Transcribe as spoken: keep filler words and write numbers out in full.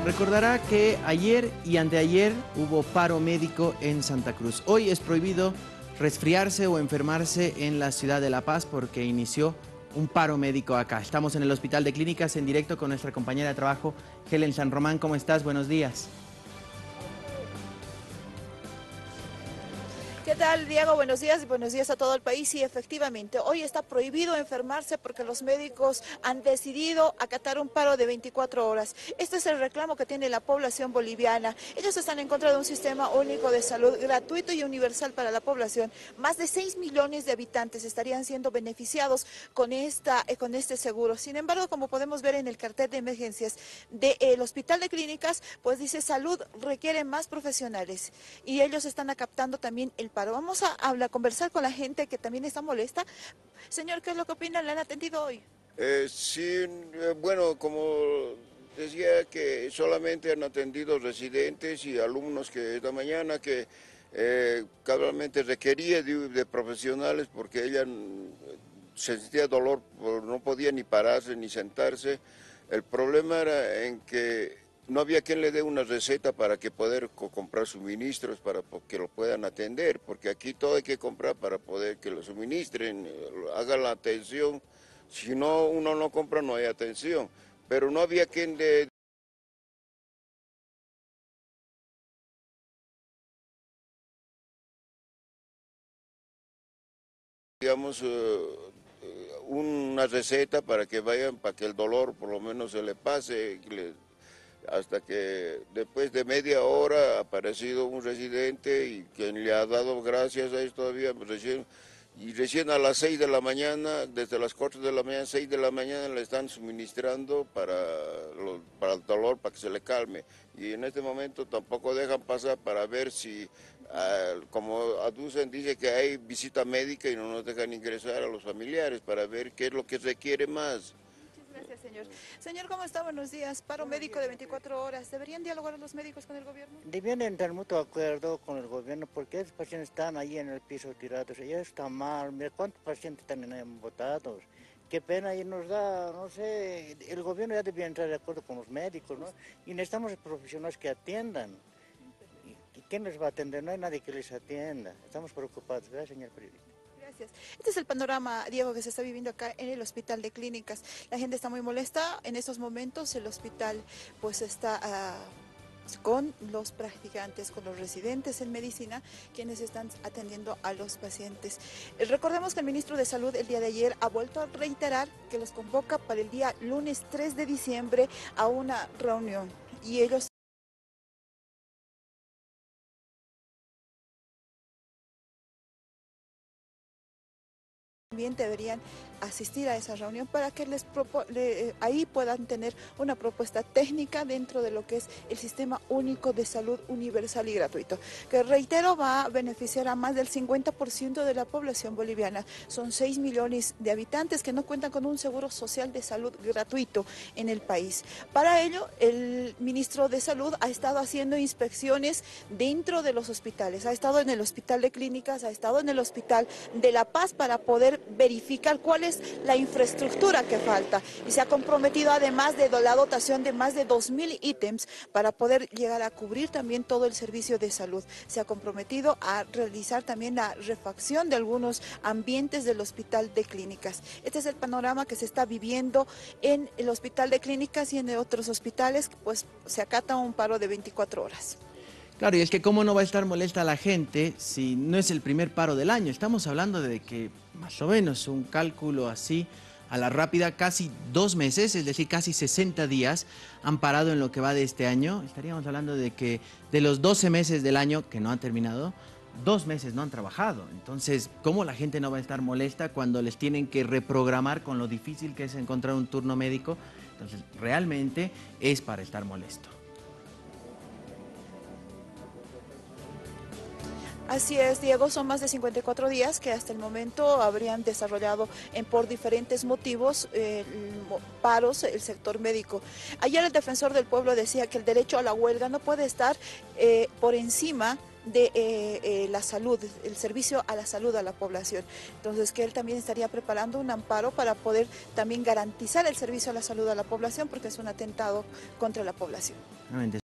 Recordará que ayer y anteayer hubo paro médico en Santa Cruz. Hoy es prohibido resfriarse o enfermarse en la ciudad de La Paz porque inició un paro médico acá. Estamos en el Hospital de Clínicas en directo con nuestra compañera de trabajo, Helen San Román. ¿Cómo estás? Buenos días. ¿Qué tal, Diego? Buenos días y buenos días a todo el país. Sí, efectivamente, hoy está prohibido enfermarse porque los médicos han decidido acatar un paro de veinticuatro horas. Este es el reclamo que tiene la población boliviana. Ellos están en contra de un sistema único de salud gratuito y universal para la población. Más de seis millones de habitantes estarían siendo beneficiados con, esta, eh, con este seguro. Sin embargo, como podemos ver en el cartel de emergencias del Hospital de Clínicas, pues dice salud requiere más profesionales y ellos están acatando también el paro. Vamos a hablar, conversar con la gente que también está molesta. Señor, ¿qué es lo que opinan? ¿Le han atendido hoy? Eh, sí, eh, bueno, como decía que solamente han atendido residentes y alumnos que esta mañana que eh, cabalmente requería de, de profesionales porque ella mm, sentía dolor, no podía ni pararse ni sentarse. El problema era en que no había quien le dé una receta para que poder comprar suministros para que lo puedan atender, porque aquí todo hay que comprar para poder que lo suministren, hagan la atención. Si no, uno no compra, no hay atención. Pero no había quien le... digamos, uh, una receta para que vayan, para que el dolor por lo menos se le pase, le, hasta que después de media hora ha aparecido un residente y quien le ha dado gracias a esto todavía recién, y recién a las seis de la mañana, desde las cuatro de la mañana, seis de la mañana le están suministrando para, lo, para el dolor, para que se le calme. Y en este momento tampoco dejan pasar para ver si, uh, como aducen, dice que hay visita médica y no nos dejan ingresar a los familiares para ver qué es lo que requiere más. Gracias, señor. Señor, ¿cómo está? Buenos días. Paro médico de veinticuatro horas. ¿Deberían dialogar los médicos con el gobierno? Debían entrar mutuo acuerdo con el gobierno porque esos pacientes están ahí en el piso tirados. Ya está mal. Mira cuántos pacientes están botados. Qué pena y nos da, no sé, el gobierno ya debía entrar de acuerdo con los médicos, ¿no? Y necesitamos profesionales que atiendan. ¿Y quién les va a atender? No hay nadie que les atienda. Estamos preocupados, ¿verdad, señor periodista? Gracias. Este es el panorama, Diego, que se está viviendo acá en el Hospital de Clínicas. La gente está muy molesta. En estos momentos el hospital pues está uh, con los practicantes, con los residentes en medicina, quienes están atendiendo a los pacientes. Recordemos que el ministro de Salud el día de ayer ha vuelto a reiterar que los convoca para el día lunes tres de diciembre a una reunión y ellos también deberían asistir a esa reunión para que les le, ahí puedan tener una propuesta técnica dentro de lo que es el Sistema Único de Salud Universal y Gratuito, que reitero va a beneficiar a más del cincuenta por ciento de la población boliviana. Son seis millones de habitantes que no cuentan con un seguro social de salud gratuito en el país. Para ello, el ministro de Salud ha estado haciendo inspecciones dentro de los hospitales, ha estado en el Hospital de Clínicas, ha estado en el Hospital de La Paz para poder verificar cuál es la infraestructura que falta y se ha comprometido además de la dotación de más de dos mil ítems para poder llegar a cubrir también todo el servicio de salud. Se ha comprometido a realizar también la refacción de algunos ambientes del Hospital de Clínicas. Este es el panorama que se está viviendo en el Hospital de Clínicas y en otros hospitales, pues se acata un paro de veinticuatro horas. Claro, y es que cómo no va a estar molesta la gente si no es el primer paro del año. Estamos hablando de que más o menos un cálculo así a la rápida, casi dos meses, es decir, casi sesenta días han parado en lo que va de este año. Estaríamos hablando de que de los doce meses del año que no han terminado, dos meses no han trabajado. Entonces, ¿cómo la gente no va a estar molesta cuando les tienen que reprogramar con lo difícil que es encontrar un turno médico? Entonces, realmente es para estar molesto. Así es, Diego, son más de cincuenta y cuatro días que hasta el momento habrían desarrollado en, por diferentes motivos eh, paros el sector médico. Ayer el defensor del pueblo decía que el derecho a la huelga no puede estar eh, por encima de eh, eh, la salud, el servicio a la salud a la población. Entonces que él también estaría preparando un amparo para poder también garantizar el servicio a la salud a la población, porque es un atentado contra la población.